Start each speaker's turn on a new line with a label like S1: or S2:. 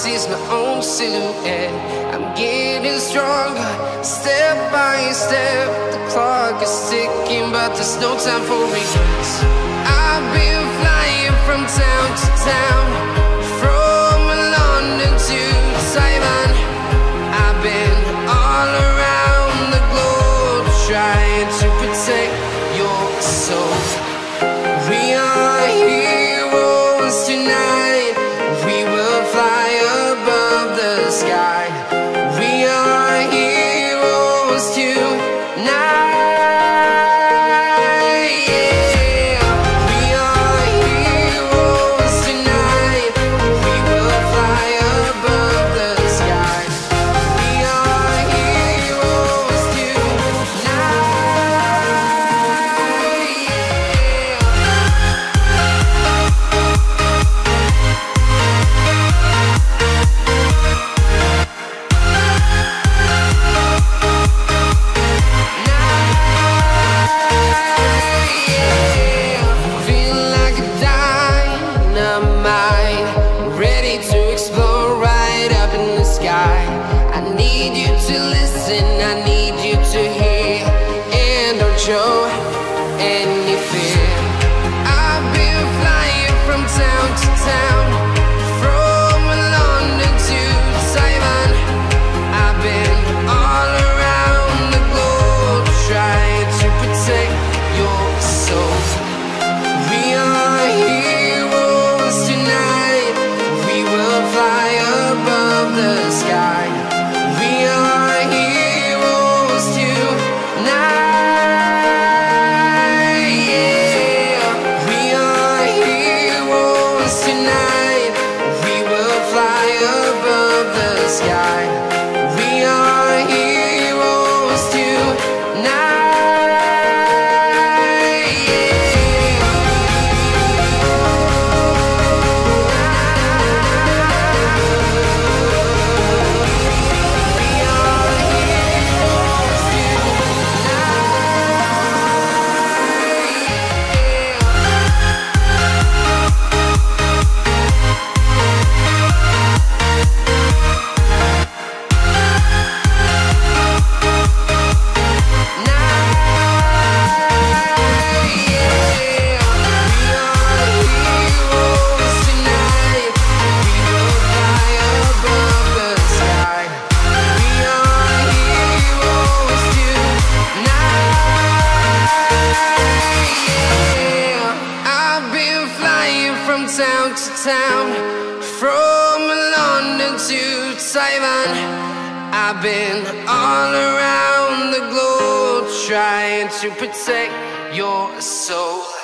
S1: sees my own silhouette. I'm getting stronger, step by step. The clock is ticking, but there's no time for regrets. I've been flying from town to town, from London to Taiwan. I've been all around the globe, trying to protect your soul. We are heroes tonight. We will fly above the sky. We are heroes tonight. I need you to listen, I need you to hear, and don't show any fear. I've been flying from town to town, from London to Taiwan. I've been all around the globe, trying to protect your soul. We are heroes tonight. We will fly above the sky. We are heroes tonight. Yeah. We are heroes tonight. We will fly above the sky. We are heroes tonight. Town to town, from London to Taiwan. I've been all around the globe, trying to protect your soul.